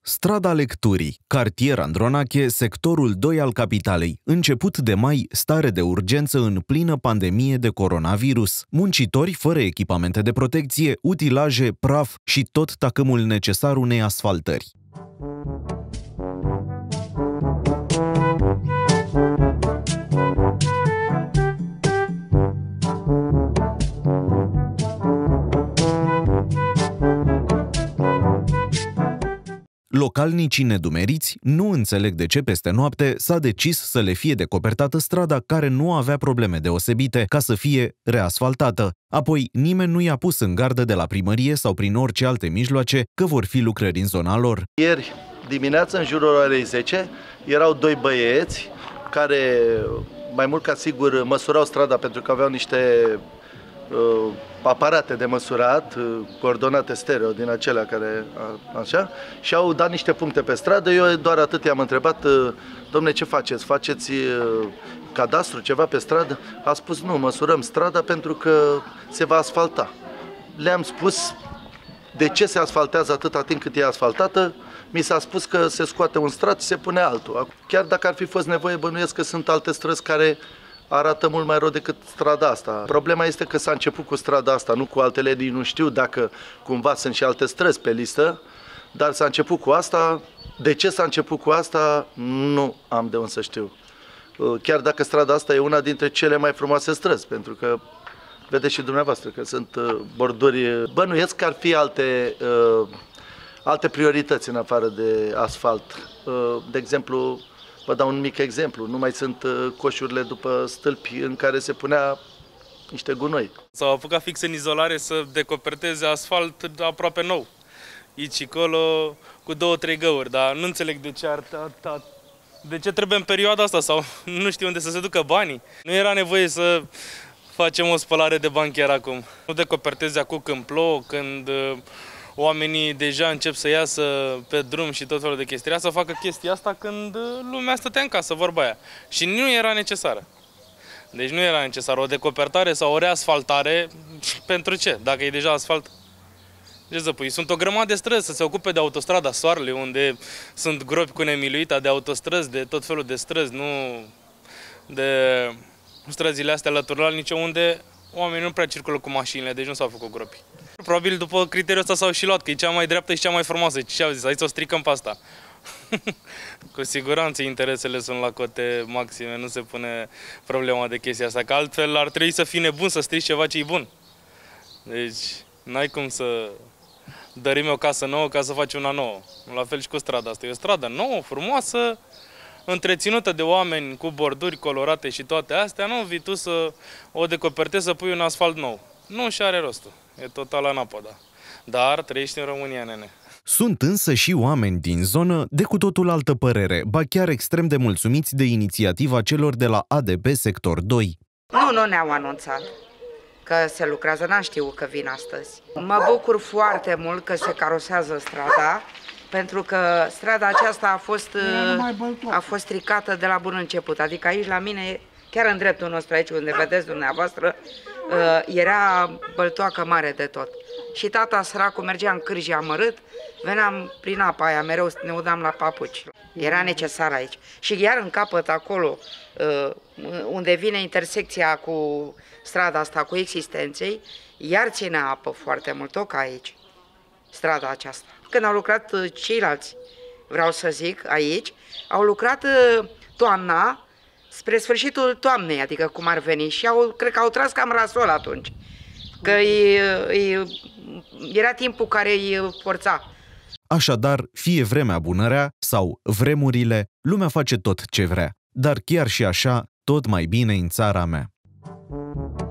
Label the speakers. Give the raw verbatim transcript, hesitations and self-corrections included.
Speaker 1: Strada Lecturii, cartier Andronache, sectorul doi al capitalei. Început de mai, stare de urgență în plină pandemie de coronavirus. Muncitori fără echipamente de protecție, utilaje, praf și tot tacâmul necesar unei asfaltări. Localnicii nedumeriți nu înțeleg de ce peste noapte s-a decis să le fie decopertată strada care nu avea probleme deosebite ca să fie reasfaltată. Apoi nimeni nu i-a pus în gardă de la primărie sau prin orice alte mijloace că vor fi lucrări în zona lor. Ieri dimineața, în jurul orei zece, erau doi băieți care, mai mult ca sigur, măsurau strada pentru că aveau niște uh, aparate de măsurat, coordonate stereo din acelea care, așa, și au dat niște puncte pe stradă. Eu doar atât i-am întrebat: domne, ce faceți? Faceți cadastru, ceva pe stradă? A spus: nu, măsurăm strada pentru că se va asfalta. Le-am spus de ce se asfaltează atâta timp cât e asfaltată. Mi s-a spus că se scoate un strat și se pune altul. Chiar dacă ar fi fost nevoie, bănuiesc că sunt alte străzi care arată mult mai rău decât strada asta. Problema este că s-a început cu strada asta, nu cu altele. Nu știu dacă cumva sunt și alte străzi pe listă, dar s-a început cu asta. De ce s-a început cu asta? Nu am de unde să știu. Chiar dacă strada asta e una dintre cele mai frumoase străzi, pentru că vedeți și dumneavoastră că sunt borduri. Bănuiesc că ar fi alte, alte priorități în afară de asfalt. De exemplu, vă dau un mic exemplu, nu mai sunt coșurile după stâlpi în care se punea niște gunoi.
Speaker 2: S-au apucat fix în izolare să decoperteze asfalt aproape nou. Aici și acolo cu două, trei găuri, dar nu înțeleg de ce, ar, ar, de ce trebuie în perioada asta sau nu știu unde să se ducă banii. Nu era nevoie să facem o spălare de bani chiar acum. Nu decoperteze acum când plouă, când oamenii deja încep să iasă pe drum și tot felul de chestii, să facă chestia asta când lumea stătea în casă, vorba aia. Și nu era necesară. Deci nu era necesară o decopertare sau o reasfaltare. Pentru ce? Dacă e deja asfalt. Ce să pui? Sunt o grămadă de străzi să se ocupe de autostrada Soarele, unde sunt gropi cu nemiluita, de autostrăzi, de tot felul de străzi, nu de străzile astea lăturalnice, unde oamenii nu prea circulă cu mașinile, deci nu s-au făcut gropi. Probabil după criteriul ăsta s-au și luat, că e cea mai dreaptă și cea mai frumoasă. Ce au zis? Aici o stricăm pe asta. Cu siguranță interesele sunt la cote maxime, nu se pune problema de chestia asta, că altfel ar trebui să fii nebun să strici ceva ce e bun. Deci n-ai cum să dărim o casă nouă ca să faci una nouă. La fel și cu strada asta. E o stradă nouă, frumoasă, întreținută de oameni cu borduri colorate și toate astea, nu vii tu să o decopertezi, să pui un asfalt nou. Nu și are rostul. E total anapoda. Dar trăiești în România, nene.
Speaker 1: Sunt însă și oameni din zonă de cu totul altă părere, ba chiar extrem de mulțumiți de inițiativa celor de la A D B Sector doi.
Speaker 3: Nu, nu ne-au anunțat că se lucrează, n-am știut că vin astăzi. Mă bucur foarte mult că se carosează strada, pentru că strada aceasta a fost, a fost stricată de la bun început. Adică aici la mine, chiar în dreptul nostru aici, unde vedeți dumneavoastră, era băltoacă mare de tot. Și tata săracul mergea în cârji amărât, veneam prin apa aia, mereu ne udam la papuci. Era necesar aici. Și iar în capăt acolo, unde vine intersecția cu strada asta, cu Existenței, iar ține apă foarte mult, tot ca aici, strada aceasta. Când au lucrat ceilalți, vreau să zic, aici, au lucrat toamna, spre sfârșitul toamnei, adică cum ar veni, și au, cred că au tras cam rasol atunci, că e, e, era timpul care îi forța.
Speaker 1: Așadar, fie vremea bunărea sau vremurile, lumea face tot ce vrea, dar chiar și așa, tot mai bine în țara mea.